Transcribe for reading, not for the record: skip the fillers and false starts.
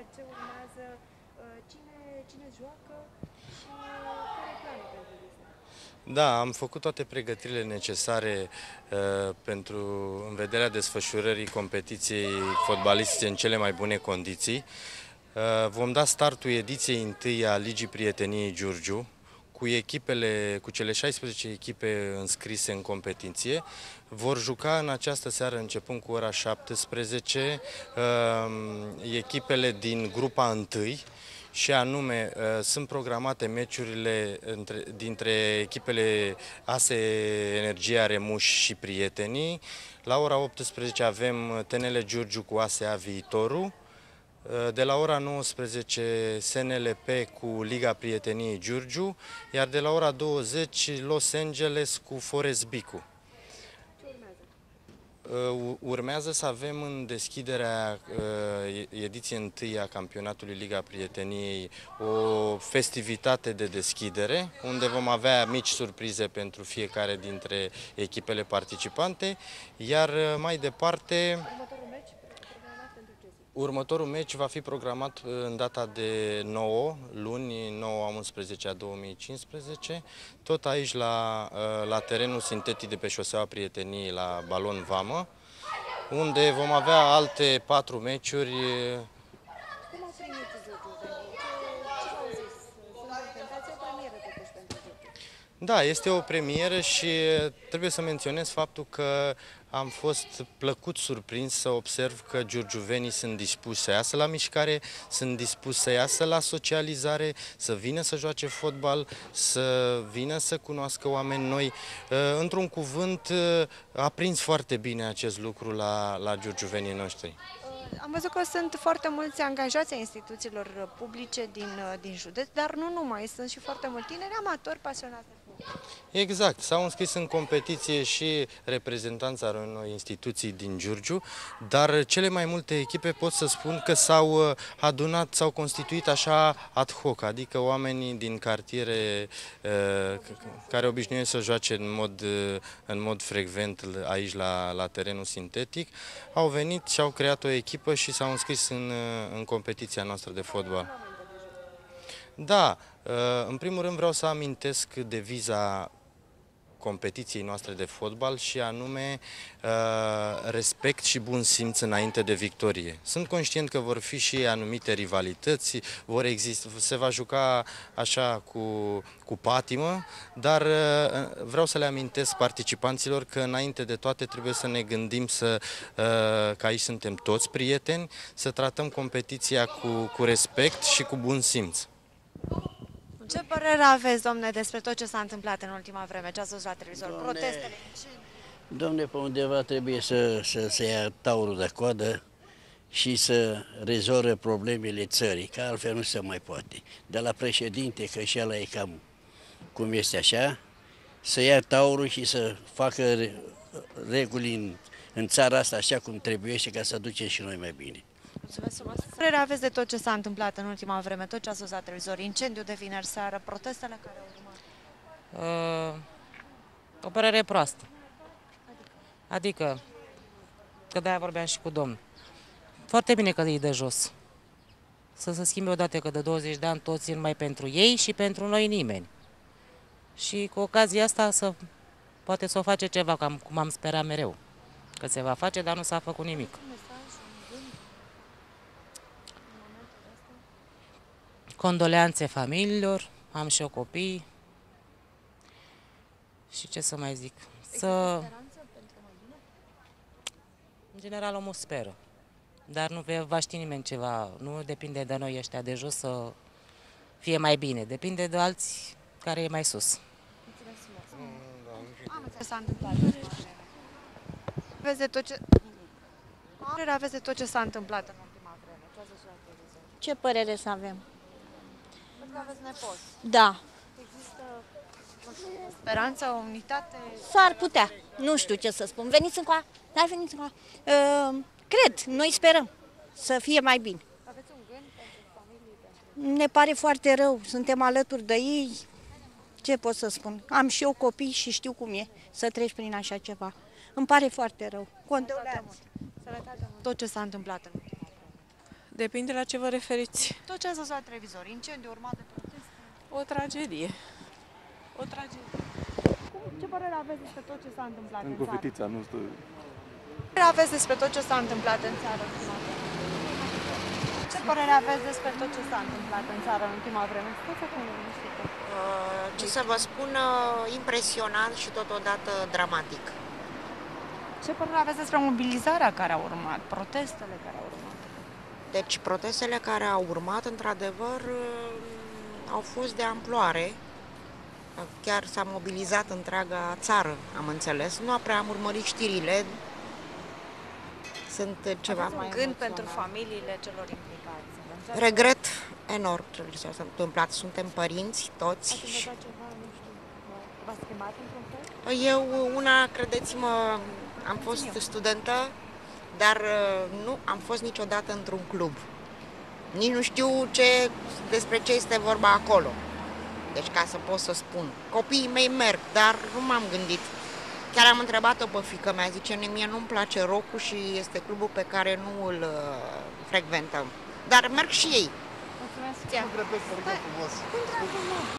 ce urmează, cine joacă și care e planul pentru lista? Da, am făcut toate pregătirile necesare în vederea desfășurării competiției fotbalistice în cele mai bune condiții. Vom da startul ediției întâi a Ligii Prieteniei Giurgiu, cu cele 16 echipe înscrise în competiție. Vor juca în această seară, începând cu ora 17, echipele din grupa 1, și anume sunt programate meciurile dintre echipele ASE Energia Remuș și Prietenii. La ora 18 avem TNL Giurgiu cu ASEA Viitorul. De la ora 19 SNLP cu Liga Prieteniei Giurgiu, iar de la ora 20 Los Angeles cu Forest Bicu. Urmează să avem în deschiderea ediției întâi a campionatului Liga Prieteniei o festivitate de deschidere, unde vom avea mici surprize pentru fiecare dintre echipele participante, iar mai departe următorul meci va fi programat în data de 9, luni, 9 a 11 a 2015, tot aici la terenul sintetic de pe șoseaua Prieteniei, la Balon Vamă, unde vom avea alte 4 meciuri. Cum au primit giurgiuvenii? Ce v-au zis? Sunt încântați, o premieră totuși pentru Giurgiu. Da, este o premieră și trebuie să menționez faptul că am fost plăcut surprins să observ că giurgiuvenii sunt dispuși să iasă la mișcare, sunt dispuși să iasă la socializare, să vină să joace fotbal, să vină să cunoască oameni noi. Într-un cuvânt, a prins foarte bine acest lucru la giurgiuvenii noștri. Am văzut că sunt foarte mulți angajați ai instituțiilor publice din județ, dar nu numai, sunt și foarte mulți tineri amatori pasionați de fotbal. Exact, s-au înscris în competiție și reprezentanța unor instituții din Giurgiu, dar cele mai multe echipe pot să spun că s-au adunat, s-au constituit așa ad hoc, adică oamenii din cartiere care obișnuiesc să joace în mod frecvent aici la terenul sintetic, au venit și au creat o echipă și s-au înscris în competiția noastră de fotbal. Da, în primul rând vreau să amintesc deviza competiției noastre de fotbal și anume respect și bun simț înainte de victorie. Sunt conștient că vor fi și anumite rivalități, se va juca așa cu patimă, dar vreau să le amintesc participanților că înainte de toate trebuie să ne gândim că aici suntem toți prieteni, să tratăm competiția cu respect și cu bun simț. Ce părere aveți, domne, despre tot ce s-a întâmplat în ultima vreme? Ce ați văzut la televizor? Domne, Protestele? Domne, pe undeva trebuie să ia taurul de coadă și să rezolve problemele țării, că altfel nu se mai poate. De la președinte, că și ăla e cam cum este așa, să ia taurul și să facă reguli în țara asta așa cum trebuie și ca să ducem și noi mai bine. Mulțumesc frumos. Ce părere aveți de tot ce s-a întâmplat în ultima vreme, tot ce ați văzut la televizor, incendiul de vineri seară, protestele care au urmat? O părere proastă. Adică, că de-aia vorbeam și cu domnul. Foarte bine că e de jos. Să se schimbe odată, că de 20 de ani toți țin mai pentru ei și pentru noi nimeni. Și cu ocazia asta poate să o face ceva, cam cum am sperat mereu. Că se va face, dar nu s-a făcut nimic. Condoleanțe familiilor, am și eu copii. Și ce să mai zic? În general omul speră. Dar nu va ști nimeni ceva, nu depinde de noi ăștia de jos să fie mai bine, depinde de alții care e mai sus. Ce s-a întâmplat? Aveți de tot ce... părere aveți de tot ce s-a întâmplat în ultima vreme? Ce ați văzut la televizor? Ce părere să avem? Cred că aveți nepoți. Da, Există, nu știu, speranță, o unitate? s-ar putea. Nu știu ce să spun. Veniți încoa? N-ar veniți încoa? Cred, noi sperăm să fie mai bine. Aveți un gând pentru familie? Ne pare foarte rău, suntem alături de ei. Ce pot să spun? Am și eu copii și știu cum e să treci prin așa ceva. Îmi pare foarte rău. Condoleanțe. Tot ce s-a întâmplat în ultima vreme. Depinde la ce vă referiți. Tot ce ați văzut la televizor, incendiu urmat de proteste. O tragedie. O tragedie. Ce părere aveți despre tot ce s-a întâmplat în Încă țară? fetița nu stă. Ce părere aveți despre tot ce s-a întâmplat în țară ultima vreme? Ce părere aveți despre tot ce s-a întâmplat în țară în ultima vreme? Stați acolo, liniștită. Ce să vă spun, impresionant și totodată dramatic. Ce părere aveți despre mobilizarea care a urmat, protestele care au urmat? Deci protestele care au urmat, într-adevăr, au fost de amploare. Chiar s-a mobilizat întreaga țară, am înțeles. Nu prea am urmărit știrile. Sunt ceva mai Gând pentru familiile celor implicați. Regret enorm ce li s-a întâmplat. Suntem părinți, toți. Ați învățat ceva, nu știu, v-a schimbat într-un fel? Eu, una, credeți-mă, am fost studentă, dar nu am fost niciodată într-un club. Nici nu știu despre ce este vorba acolo. Deci ca să pot să spun. Copiii mei merg, dar nu m-am gândit. Chiar am întrebat-o pe fiică mea, zice, mie nu-mi place rock-ul și este clubul pe care nu îl frecventăm. Dar merg și ei. Mulțumesc. Cum